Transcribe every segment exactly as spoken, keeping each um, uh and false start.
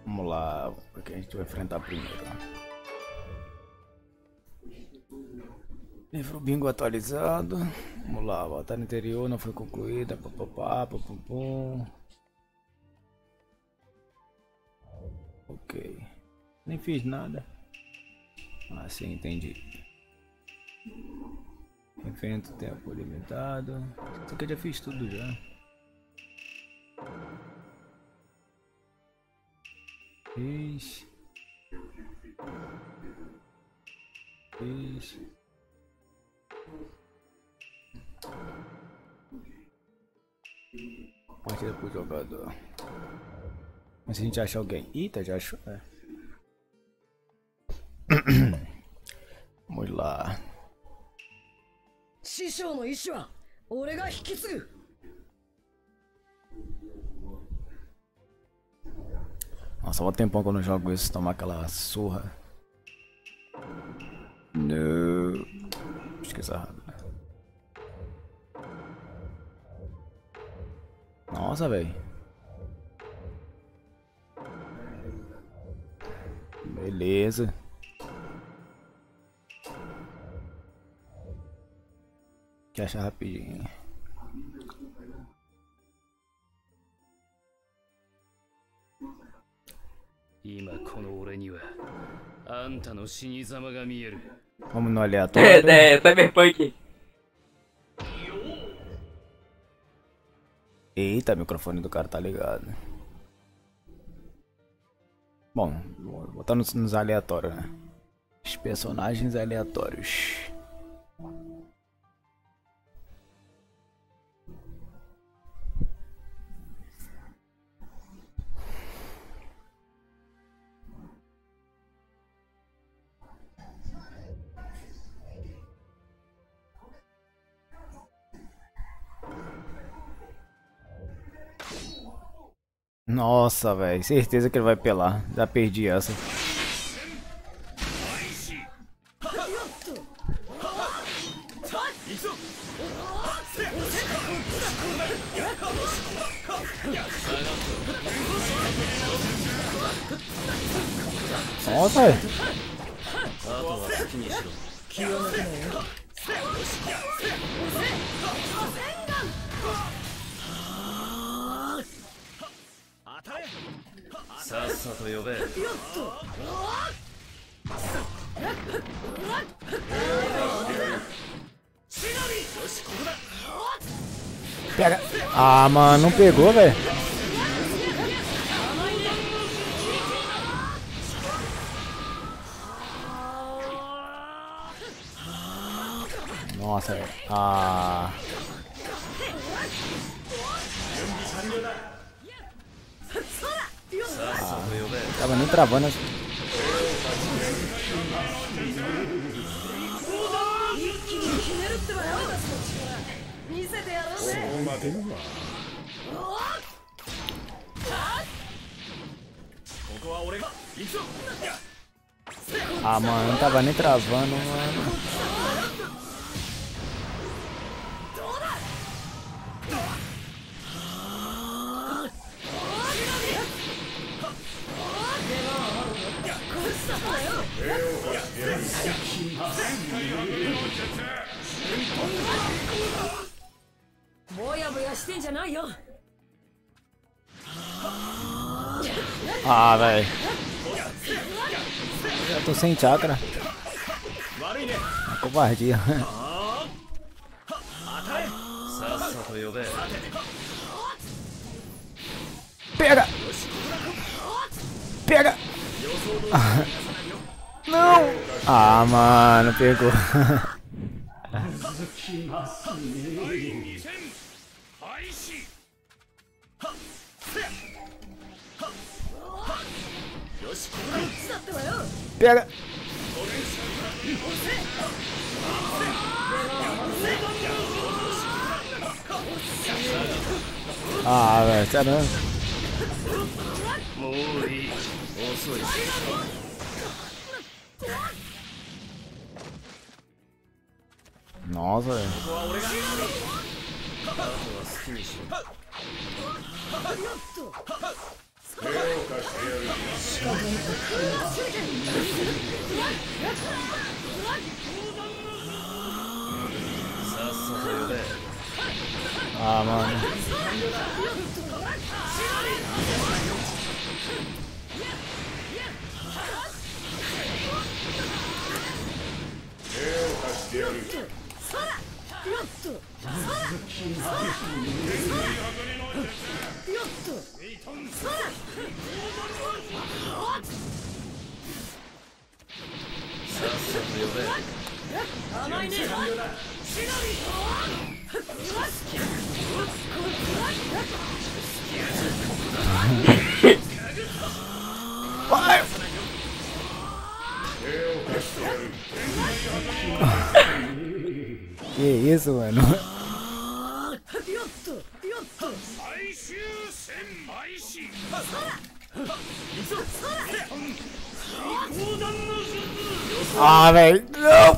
Vamos lá, o que a gente vai enfrentar primeiro. Livro bingo atualizado. Vamos lá, a batalha anterior não foi concluída. Papapá, papapum. Ok. Nem fiz nada. Ah, sim, entendi. Evento tempo limitado. Isso aqui eu já fiz tudo já. Fiz. Fiz. Partida pro jogador. Mas se a gente achar alguém. Eita, já achou. É. Vamos lá. Nossa, há um tempão que eu não jogo isso, tomar aquela surra. Não. Esqueci errado. Nossa, velho. Beleza. Que achar rapidinho. Vamos no aleatório. É, é, Cyberpunk. Eita, o microfone do cara tá ligado. Bom, vou botar nos, nos aleatórios, né? Os personagens aleatórios. Nossa, velho, certeza que ele vai pelar. Já perdi essa. Nossa, velho. Pega. Ah, mano, não pegou, velho. Nossa, velho. Ah. Ah, tava nem travando. Ah, mano, não tava nem travando, mano. Ah, velho. Já tô sem chakra. Uma covardia. Pega! Pega! Não! Ah, mano, pegou. Pega! Ah, velho, sério. Nossa, velho. あーまあね。¿Qué es eso, mano? ¡Ah, ver! ¡No!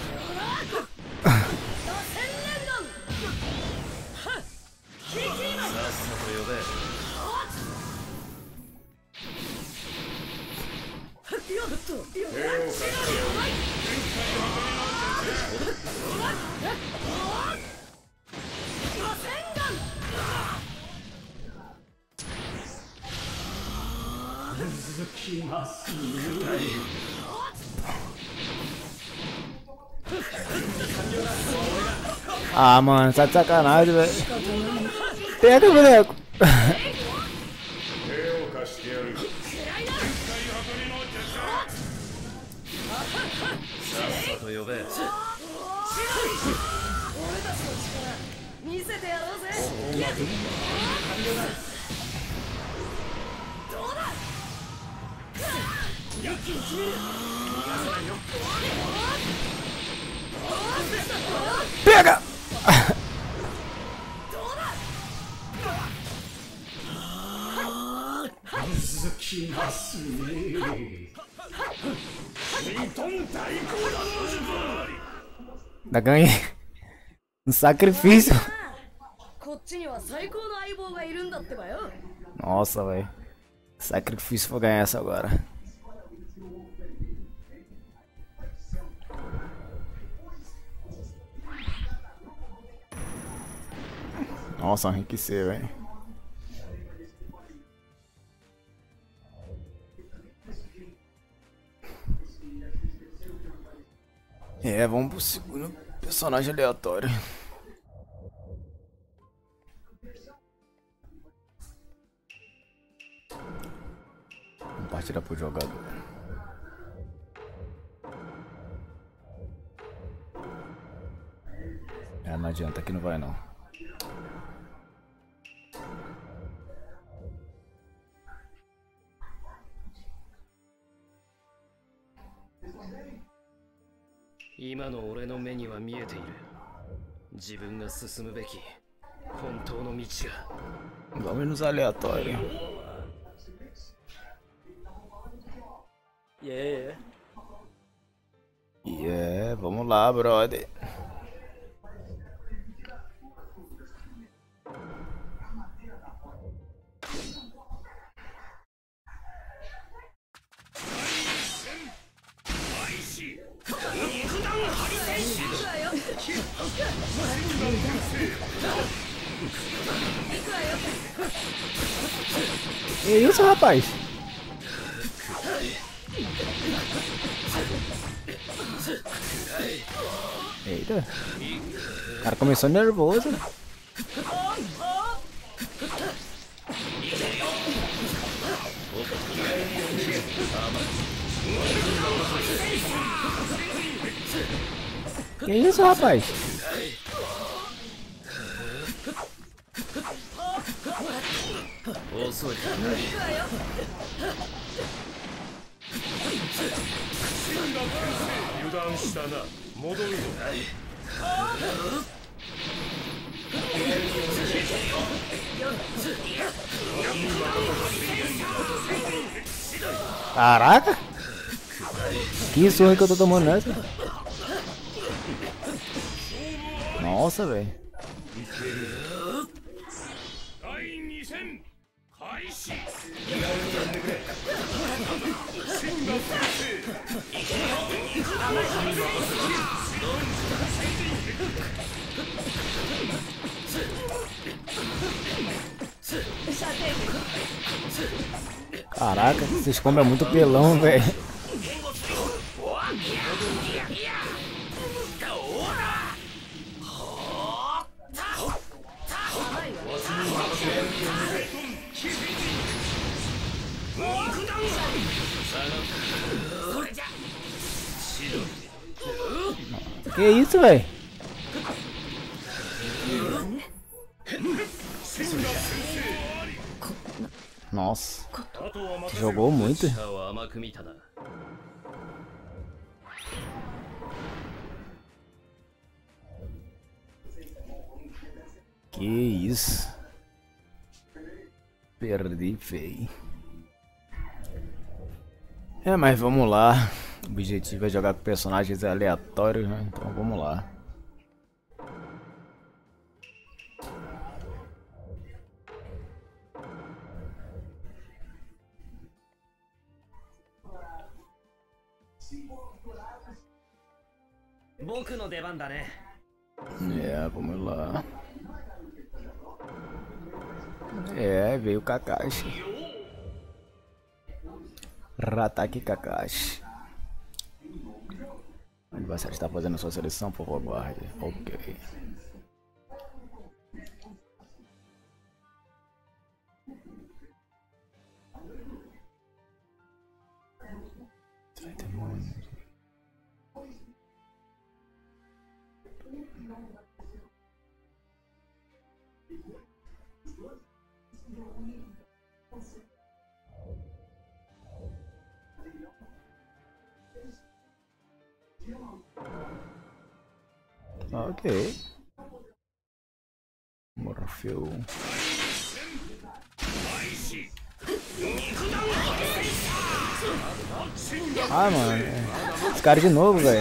Ah, mano, tá de sacanagem, velho. Pega, boneco. Pega! Da ganhei um sacrifício. Nossa, velho. Sacrifício pra ganhar essa agora. Nossa, enriquecer, velho. É, vamos pro segundo personagem aleatório. Compartilhar pro jogador. É, não adianta, aqui não vai não. Vamos nos aleatórios. Yeah. Yeah, vamos lá, brother. Que isso, rapaz? Eita. O cara começou nervoso. Que isso, rapaz? Caraca! Que surra que eu tô tomando nessa? Nossa, velho. Caraca, esses combos é muito pelão, velho. Que isso, velho? Nossa, jogou muito. Que isso? Perdi feio. É, mas vamos lá. O objetivo é jogar com personagens aleatórios, né? Então vamos lá. É, vamos lá. É, veio o Kakashi. Rataki Kakashi. O adversário está fazendo sua seleção, por favor, guarde. Ok. Ok. Morfeu. Ah, mano. Esse cara de novo, velho.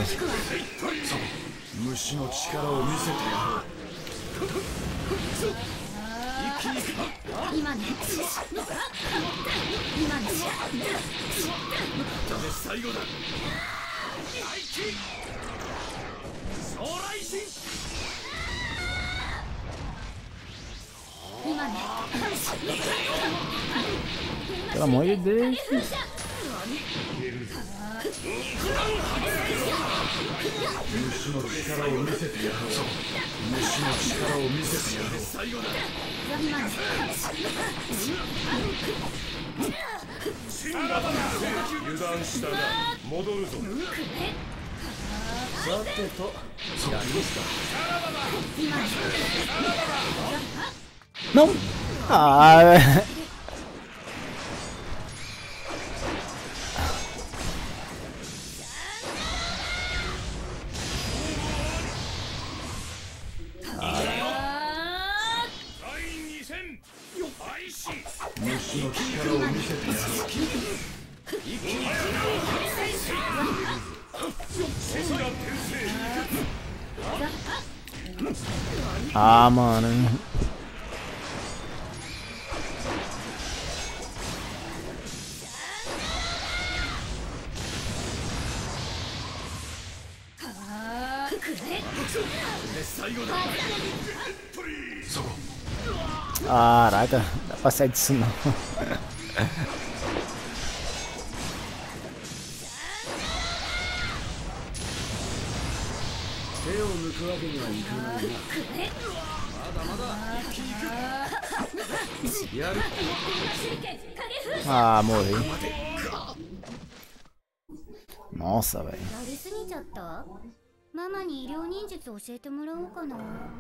Pelo amor de Deus. Não! Ah! Ah, mano. Caraca, não dá pra sair disso não. Ah, morri. Nossa, velho. ママに医療忍術教えてもらおうかな。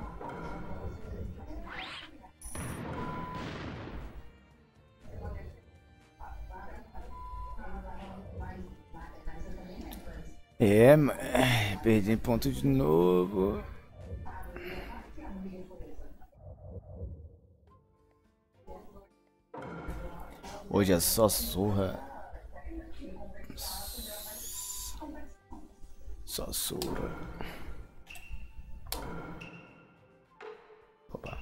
É, perdi ponto de novo. Hoje é só surra. Só surra. Opa.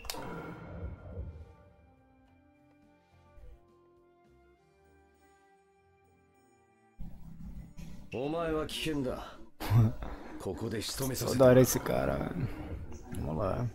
O 前は危険だ。 ここで仕留めさせて。 Adoro esse cara. Vamos lá.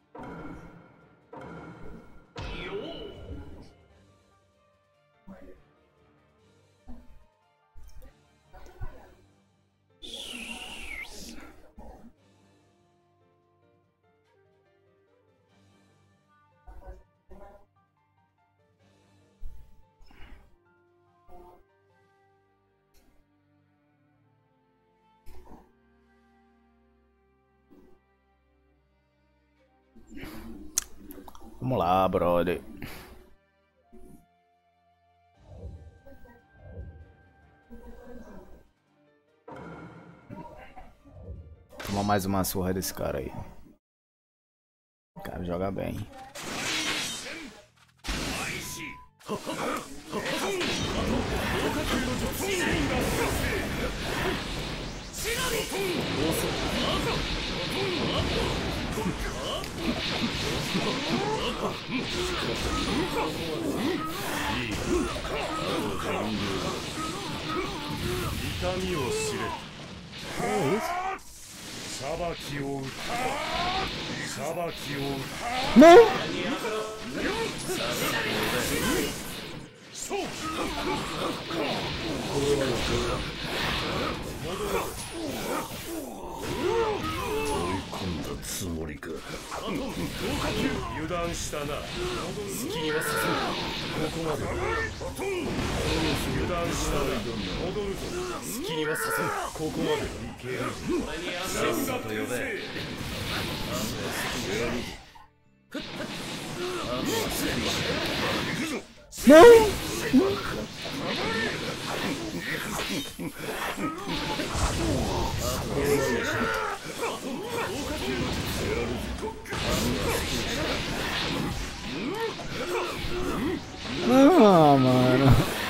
Vamos lá, brother. Toma mais uma surra desse cara aí. O cara joga bem. Não! Ah, mano.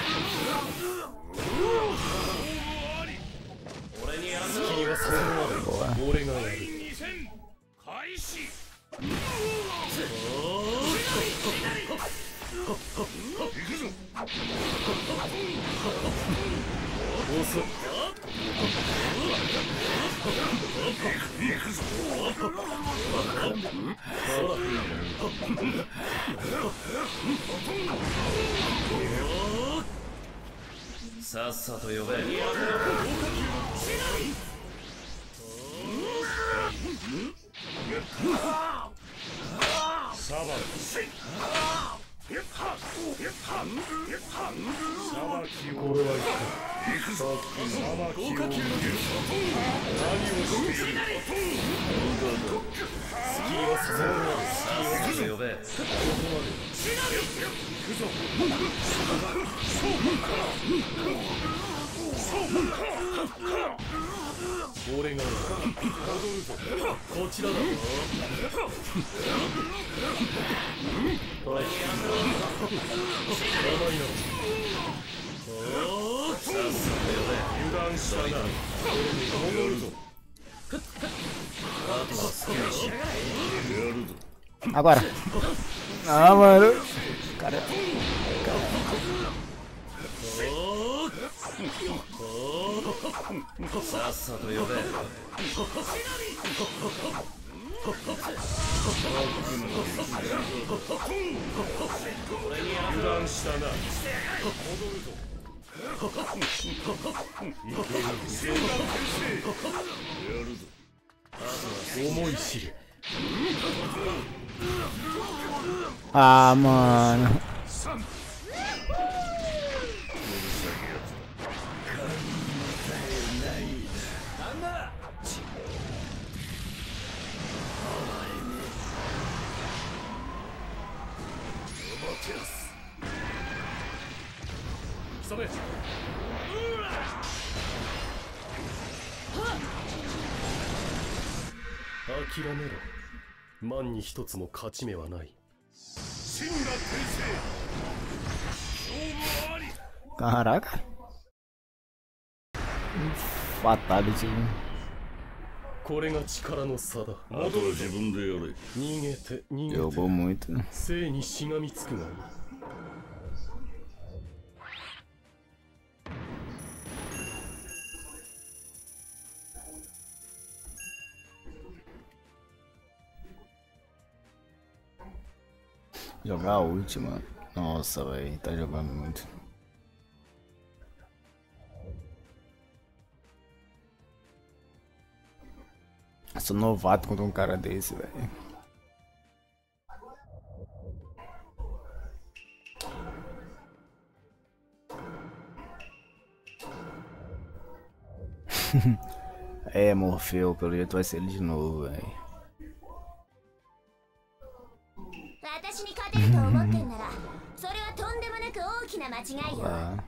Agora. Ah, mano. Cara. Ah, mano. Caraca. Fatality. これが力の差だ。あとは自分でやれ。逃げて逃げて。 Jogou muito. 生にしがみつくがいい。 Jogar a última. Nossa, velho, tá jogando muito. Eu sou novato contra um cara desse, velho. É, Morfeu, pelo jeito vai ser ele de novo, velho. 私に勝てると思ってんならそれはとんでもなく大きな間違いよ。 Ah.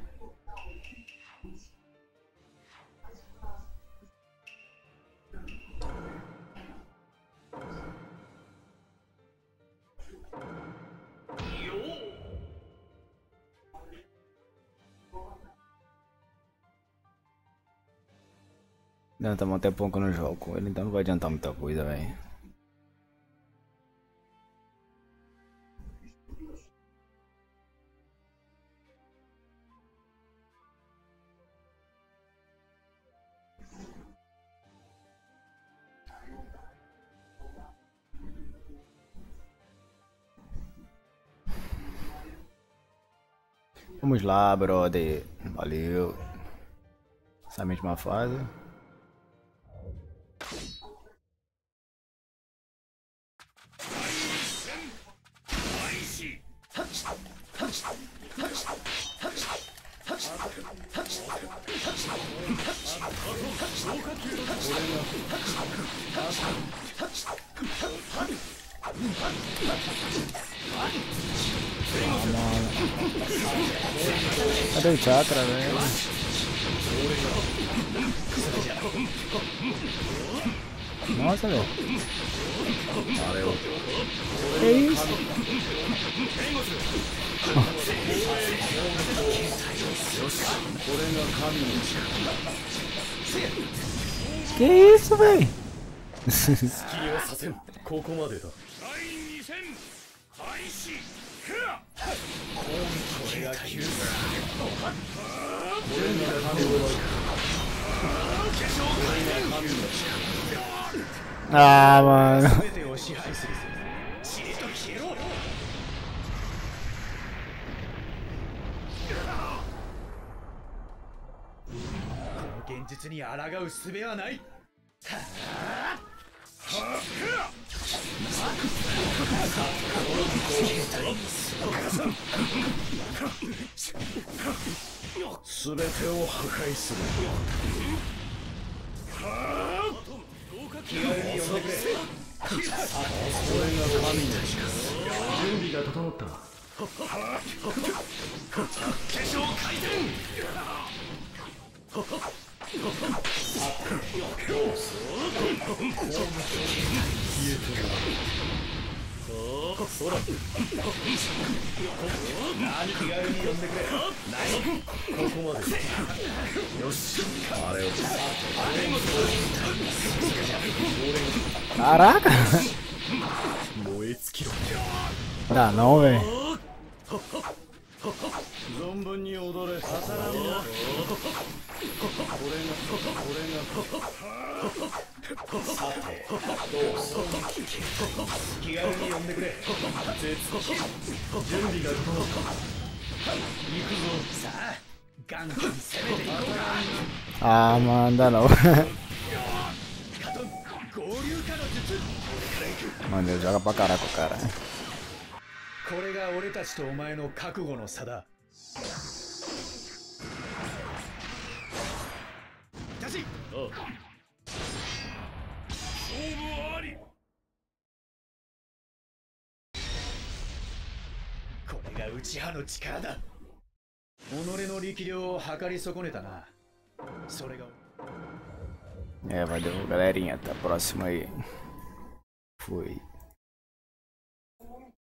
Não, tá um tempão que eu não jogo com ele, então não vai adiantar muita coisa, velho. Vamos lá, brother. Valeu. Essa mesma fase. Cadê o chakra, velho? Nossa, velho. Valeu. Que isso? Que isso, velho? ここまでだ。 Ah, mano. Caraca! Dá não, velho. Ah, mano, dá não. Mano, ele joga pra caraca o cara. これが俺たちとお前の覚悟の差だ。ジャシ。おう。勝負あり。これが内派の力だ。己の力量を測り損ねたな。それが。 É, valeu, galerinha. Até a próxima aí. Fui.